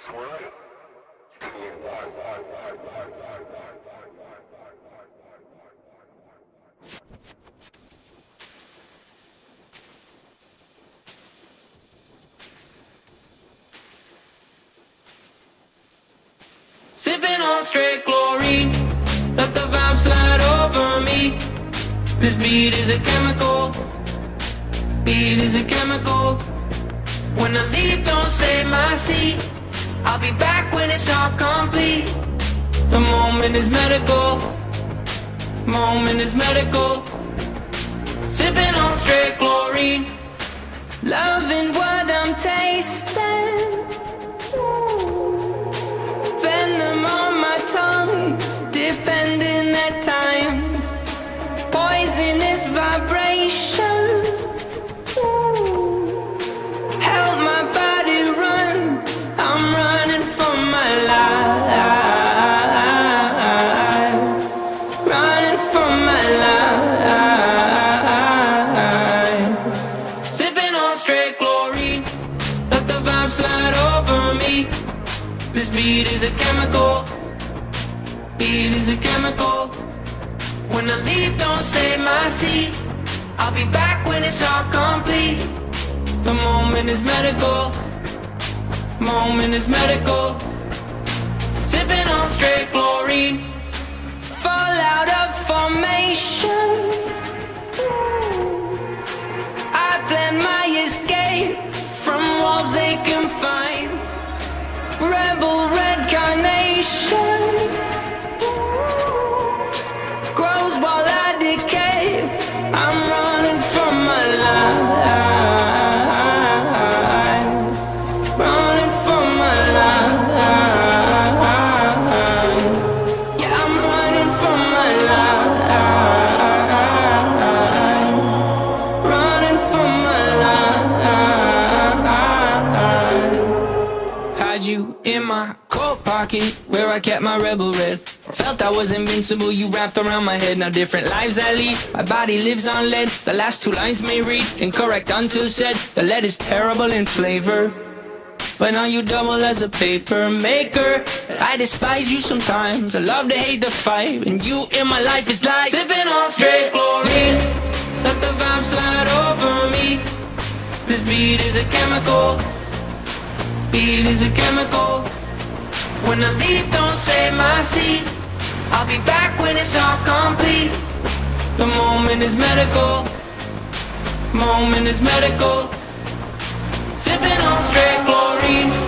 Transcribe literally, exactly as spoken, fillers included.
Sipping on straight chlorine, let the vibe slide over me. This beat is a chemical, beat is a chemical. When I leave, don't save my seat. I'll be back when it's all complete. The moment is medical, moment is medical. Sipping on straight chlorine, loving what I'm tasting. Venom on my tongue, depending at times. Poisonous vibrations, help my body run. I'm running for my life, running for my life. Sipping on straight chlorine, let the vibe slide over me. This beat is a chemical, beat is a chemical. When I leave, don't save my seat. I'll be back when it's all complete. The moment is medical, moment is medical. Sipping on straight chlorine, fall out of formation. I plan my escape from walls they confine. Rebel red carnation grows while I decay. I'm running for my life, running for my life. Yeah, I'm running for my life, running for my life. Had you in my coat pocket where I kept my rebel red. Felt I was invincible, you wrapped around my head. Now different lives I lead, my body lives on lead. The last two lines may read incorrect until said. The lead is terrible in flavor, but now you double as a paper maker. I despise you sometimes, I love to hate the fight. And you in my life is like sipping on straight chlorine, let the vibe slide over me. This beat is a chemical, beat is a chemical. When I leave, don't save my seat. I'll be back when it's all complete. The moment is medical, moment is medical. Sipping on straight chlorine.